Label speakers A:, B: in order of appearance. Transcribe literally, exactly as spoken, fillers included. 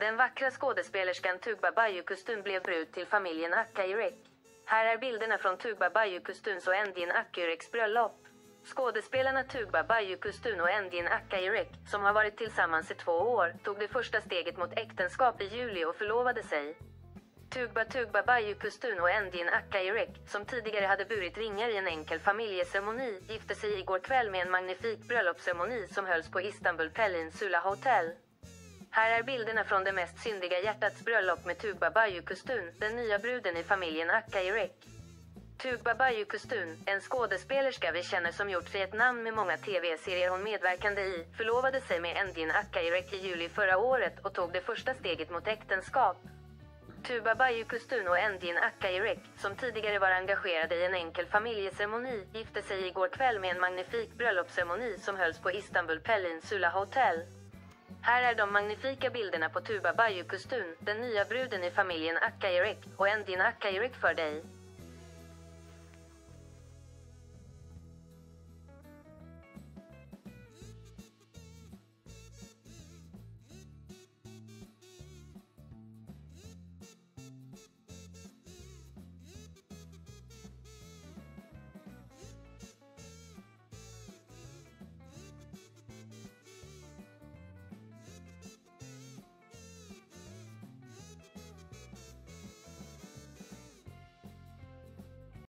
A: Den vackra skådespelerskan Tugba Bayukustun blev brud till familjen Akayirek. Här är bilderna från Tugba Bayukustuns och Endin Akayireks bröllop. Skådespelarna Tugba Bayukustun och Endin Akayirek, som har varit tillsammans i två år, tog det första steget mot äktenskap i juli och förlovade sig. Tugba Tugba Bayukustun och Endin Akayirek, som tidigare hade burit ringar i en enkel familjeceremoni, gifte sig igår kväll med en magnifik bröllopsceremoni som hölls på Istanbul Peninsula Hotel. Här är bilderna från det mest syndiga hjärtats bröllop med Tugba Bayukustun, den nya bruden i familjen Akayirek. Tugba Bayukustun, en skådespelerska vi känner som gjort sig ett namn med många tv-serier hon medverkande i, förlovade sig med Endin Akayirek i juli förra året och tog det första steget mot äktenskap. Tugba Bayukustun och Endin Akayirek, som tidigare var engagerade i en enkel familjeceremoni, gifte sig igår kväll med en magnifik bröllopsceremoni som hölls på Istanbul Peninsula Hotel. Här är de magnifika bilderna på Tugba Bayukustun, den nya bruden i familjen Akayirek, och Endin Akayirek för dig.